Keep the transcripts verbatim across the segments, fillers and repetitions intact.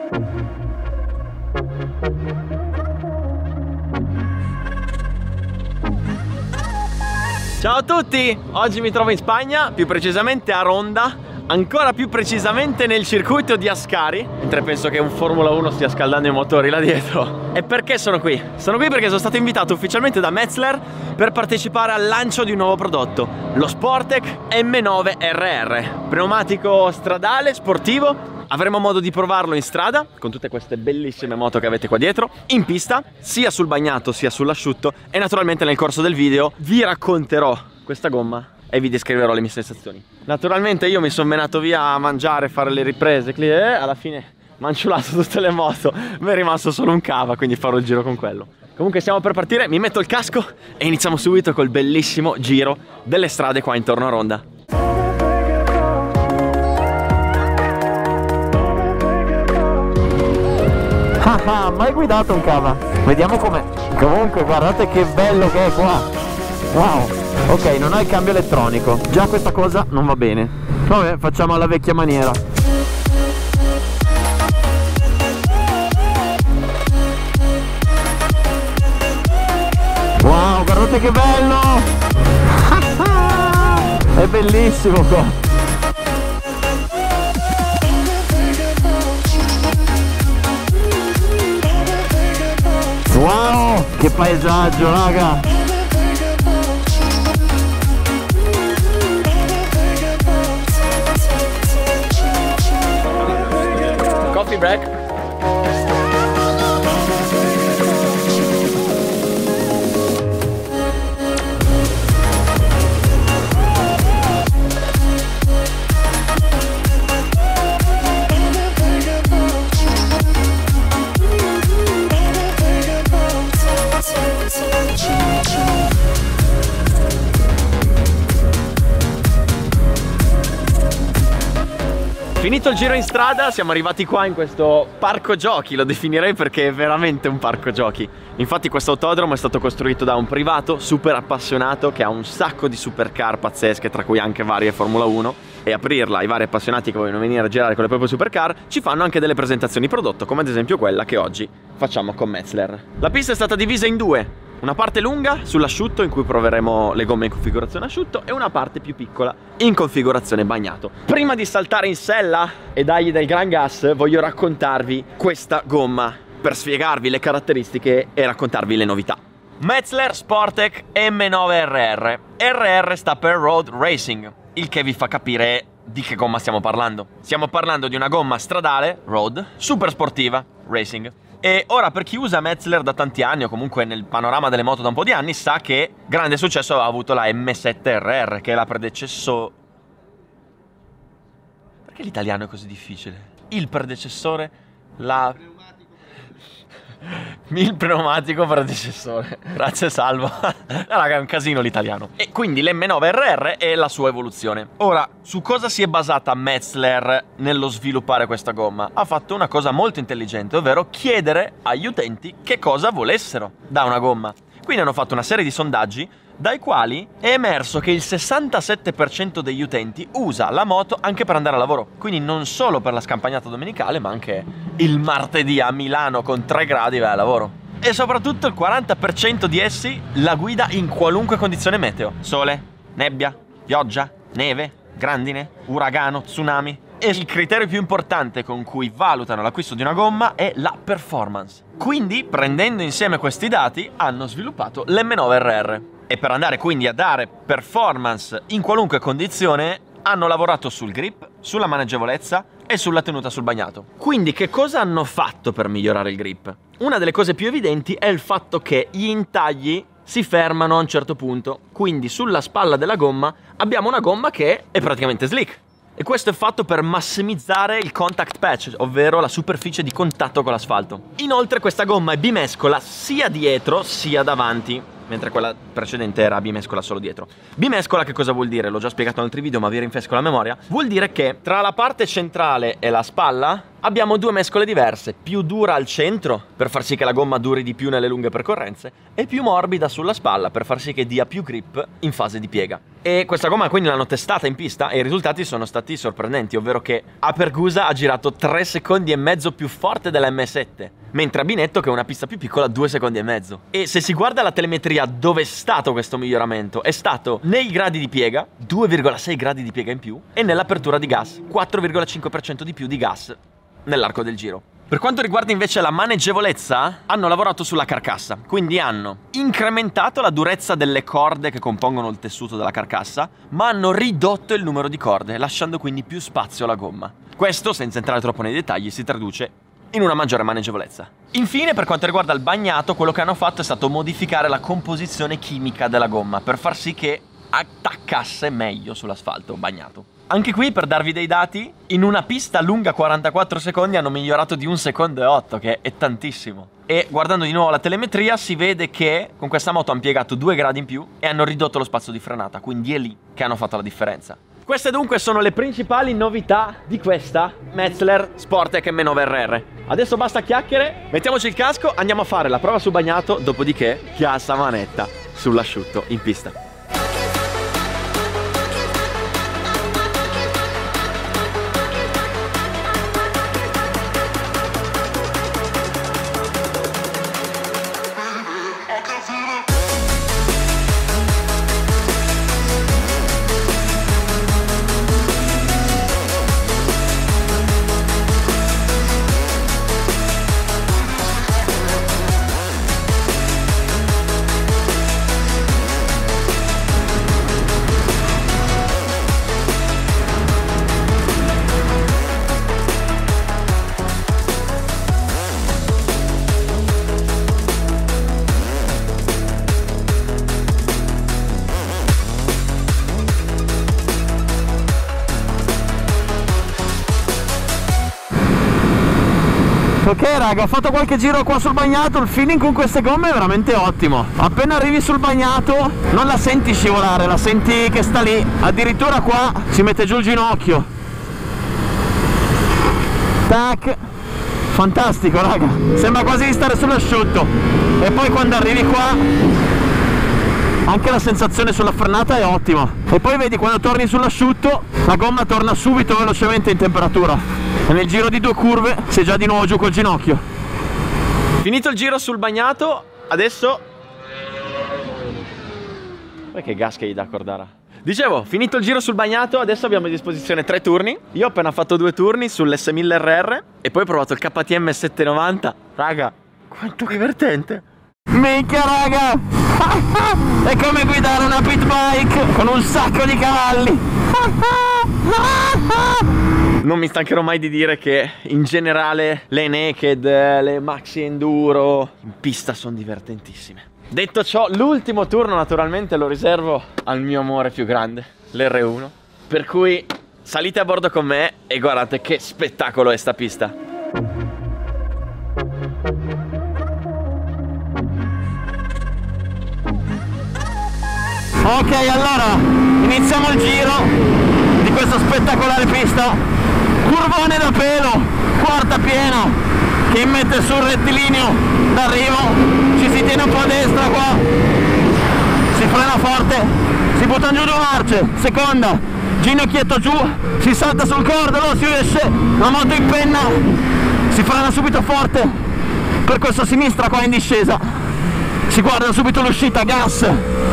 Ciao a tutti! Oggi mi trovo in Spagna, più precisamente a Ronda, ancora più precisamente nel circuito di Ascari, mentre penso che un Formula uno stia scaldando i motori là dietro. E perché sono qui? Sono qui perché sono stato invitato ufficialmente da Metzler per partecipare al lancio di un nuovo prodotto, lo Sportec M nove R R, pneumatico stradale sportivo. Avremo modo di provarlo in strada, con tutte queste bellissime moto che avete qua dietro, in pista, sia sul bagnato sia sull'asciutto, e naturalmente nel corso del video vi racconterò questa gomma e vi descriverò le mie sensazioni. Naturalmente io mi sono menato via a mangiare, fare le riprese, e alla fine manciulato tutte le moto, mi è rimasto solo un cava, quindi farò il giro con quello. Comunque stiamo per partire, mi metto il casco e iniziamo subito col bellissimo giro delle strade qua intorno a Ronda. Ah ah, mai guidato un cava? Vediamo com'è. Comunque guardate che bello che è qua. Wow. Ok, non ha il cambio elettronico. Già questa cosa non va bene. Vabbè, facciamo alla vecchia maniera. Wow, guardate che bello. È bellissimo qua. Wow, che paesaggio, raga! Coffee break. Finito il giro in strada, siamo arrivati qua in questo parco giochi, lo definirei perché è veramente un parco giochi. Infatti questo autodromo è stato costruito da un privato super appassionato che ha un sacco di supercar pazzesche, tra cui anche varie Formula uno, e aprirla ai vari appassionati che vogliono venire a girare con le proprie supercar ci fanno anche delle presentazioni prodotto, come ad esempio quella che oggi facciamo con Metzler. La pista è stata divisa in due. Una parte lunga sull'asciutto in cui proveremo le gomme in configurazione asciutto e una parte più piccola in configurazione bagnato. Prima di saltare in sella e dargli del gran gas voglio raccontarvi questa gomma per spiegarvi le caratteristiche e raccontarvi le novità. Metzler Sportec M nove R R. R R sta per Road Racing, il che vi fa capire di che gomma stiamo parlando. Stiamo parlando di una gomma stradale, road, super sportiva, racing. E ora per chi usa Metzler da tanti anni o comunque nel panorama delle moto da un po' di anni sa che grande successo ha avuto la M sette R R, che è la predecessore... Perché l'italiano è così difficile? Il predecessore, la... Il pneumatico predecessore. Grazie Salvo. Raga, è un casino l'italiano. E quindi l'M nove R R è la sua evoluzione. Ora, su cosa si è basata Metzler nello sviluppare questa gomma? Ha fatto una cosa molto intelligente, ovvero chiedere agli utenti che cosa volessero da una gomma. Quindi hanno fatto una serie di sondaggi dai quali è emerso che il sessantasette per cento degli utenti usa la moto anche per andare a lavoro. Quindi non solo per la scampagnata domenicale, ma anche il martedì a Milano con tre gradi vai a lavoro. E soprattutto il quaranta per cento di essi la guida in qualunque condizione meteo. Sole, nebbia, pioggia, neve, grandine, uragano, tsunami. E il criterio più importante con cui valutano l'acquisto di una gomma è la performance. Quindi, prendendo insieme questi dati, hanno sviluppato l'M nove R R. E per andare quindi a dare performance in qualunque condizione, hanno lavorato sul grip, sulla maneggevolezza e sulla tenuta sul bagnato. Quindi che cosa hanno fatto per migliorare il grip? Una delle cose più evidenti è il fatto che gli intagli si fermano a un certo punto. Quindi sulla spalla della gomma abbiamo una gomma che è praticamente slick. E questo è fatto per massimizzare il contact patch, ovvero la superficie di contatto con l'asfalto. Inoltre questa gomma è bimescola sia dietro sia davanti, mentre quella precedente era bimescola solo dietro. Bimescola che cosa vuol dire? L'ho già spiegato in altri video, ma vi rinfresco la memoria. Vuol dire che tra la parte centrale e la spalla abbiamo due mescole diverse, più dura al centro per far sì che la gomma duri di più nelle lunghe percorrenze e più morbida sulla spalla per far sì che dia più grip in fase di piega. E questa gomma quindi l'hanno testata in pista e i risultati sono stati sorprendenti, ovvero che a Pergusa ha girato tre secondi e mezzo più forte della M sette, mentre a Binetto, che è una pista più piccola, due secondi e mezzo. E se si guarda la telemetria dove è stato questo miglioramento, è stato nei gradi di piega, due virgola sei gradi di piega in più, e nell'apertura di gas, quattro virgola cinque per cento di più di gas nell'arco del giro. Per quanto riguarda invece la maneggevolezza, hanno lavorato sulla carcassa, quindi hanno incrementato la durezza delle corde che compongono il tessuto della carcassa, ma hanno ridotto il numero di corde, lasciando quindi più spazio alla gomma. Questo, senza entrare troppo nei dettagli, si traduce in una maggiore maneggevolezza. Infine, per quanto riguarda il bagnato, quello che hanno fatto è stato modificare la composizione chimica della gomma per far sì che attaccasse meglio sull'asfalto bagnato. Anche qui, per darvi dei dati, in una pista lunga quarantaquattro secondi hanno migliorato di un secondo e otto, che è tantissimo. E guardando di nuovo la telemetria si vede che con questa moto hanno piegato due gradi in più e hanno ridotto lo spazio di frenata, quindi è lì che hanno fatto la differenza. Queste dunque sono le principali novità di questa Metzeler Sportec M nove R R. Adesso basta chiacchiere, mettiamoci il casco, andiamo a fare la prova su bagnato, dopodiché chiassa manetta sull'asciutto in pista. Ok raga, ho fatto qualche giro qua sul bagnato, il feeling con queste gomme è veramente ottimo. Appena arrivi sul bagnato non la senti scivolare, la senti che sta lì. Addirittura qua si mette giù il ginocchio. Tac. Fantastico raga, sembra quasi di stare sull'asciutto. E poi quando arrivi qua anche la sensazione sulla frenata è ottima. E poi vedi, quando torni sull'asciutto la gomma torna subito velocemente in temperatura e nel giro di due curve sei già di nuovo giù col ginocchio. Finito il giro sul bagnato, adesso... Ma che gas che gli dà Cordara. Dicevo, finito il giro sul bagnato, adesso abbiamo a disposizione tre turni. Io ho appena fatto due turni sull'S mille R R e poi ho provato il K T M settecentonovanta. Raga, quanto divertente! Minchia raga! È come guidare una pit bike con un sacco di cavalli! Non mi stancherò mai di dire che in generale le naked, le maxi enduro in pista sono divertentissime. Detto ciò, l'ultimo turno naturalmente lo riservo al mio amore più grande, l'R uno. Per cui salite a bordo con me e guardate che spettacolo è sta pista. Ok, allora iniziamo il giro di questa spettacolare pista. Curvone da pelo, quarta piena, che mette sul rettilineo d'arrivo, ci si tiene un po' a destra qua, si frena forte, si buttano giù due marce, seconda, ginocchietto giù, si salta sul cordolo, si esce, la moto in penna, si frena subito forte, percorso a sinistra qua in discesa, si guarda subito l'uscita, gas,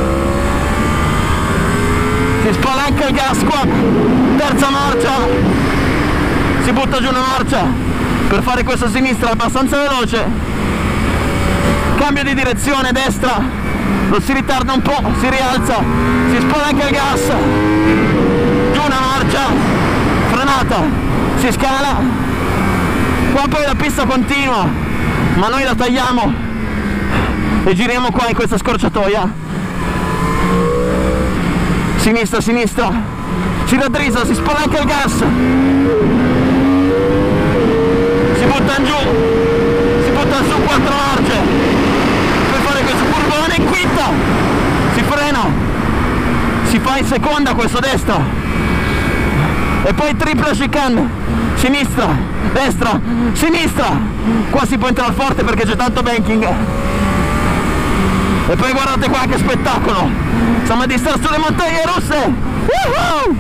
si spalanca il gas qua, terza marcia, si butta giù una marcia per fare questo a sinistra abbastanza veloce, cambio di direzione destra, lo si ritarda un po', si rialza, si spalanca il gas, giù una marcia, frenata, si scala, qua poi la pista continua ma noi la tagliamo e giriamo qua in questa scorciatoia, sinistra sinistra, si raddrizza, si spalanca il gas, si buttano giù, si buttano su quattro marce per fare questo curvone in quinta, si frena, si fa in seconda questo destra, E poi tripla chicane, sinistra, destra, sinistra. Qua si può entrare forte perché c'è tanto banking. E poi guardate qua che spettacolo, siamo a distare sulle montagne russe. Woohoo!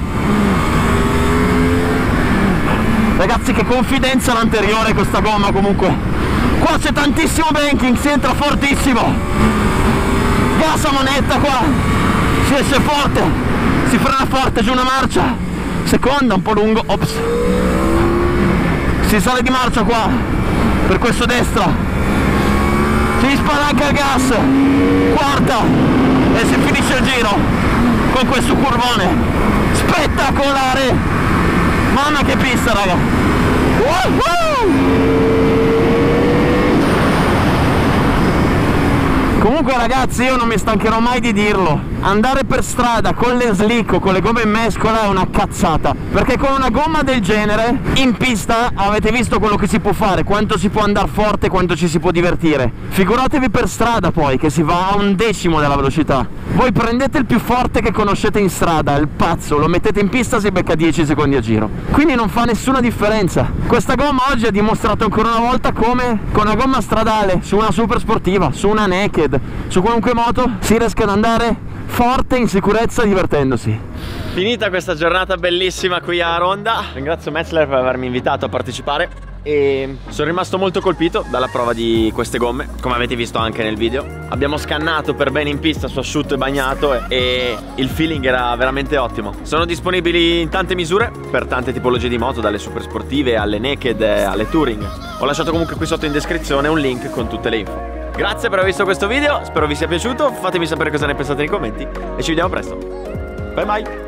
Ragazzi, che confidenza l'anteriore questa gomma comunque. Qua c'è tantissimo banking, si entra fortissimo. Gas a manetta qua, si esce forte, si frena forte, giù una marcia, seconda un po' lungo, ops. Si sale di marcia qua, per questo destra, si spalanca il gas, quarta, e si finisce il giro con questo curvone spettacolare. Mamma che pista, raga. Woohoo! Comunque ragazzi, io non mi stancherò mai di dirlo, andare per strada con le slick o con le gomme in mescola è una cazzata, perché con una gomma del genere in pista avete visto quello che si può fare, quanto si può andare forte, quanto ci si può divertire. Figuratevi per strada poi, che si va a un decimo della velocità. Voi prendete il più forte che conoscete in strada, il pazzo, lo mettete in pista, si becca dieci secondi a giro, quindi non fa nessuna differenza. Questa gomma oggi ha dimostrato ancora una volta come con una gomma stradale, su una super sportiva, su una naked, su qualunque moto, si riesca ad andare forte, in sicurezza, divertendosi. Finita questa giornata bellissima qui a Ronda, ringrazio Metzler per avermi invitato a partecipare e sono rimasto molto colpito dalla prova di queste gomme, come avete visto anche nel video. Abbiamo scannato per bene in pista su asciutto e bagnato e il feeling era veramente ottimo. Sono disponibili in tante misure per tante tipologie di moto, dalle super sportive alle naked alle touring. Ho lasciato comunque qui sotto in descrizione un link con tutte le info. Grazie per aver visto questo video, spero vi sia piaciuto, fatemi sapere cosa ne pensate nei commenti e ci vediamo presto. Bye bye!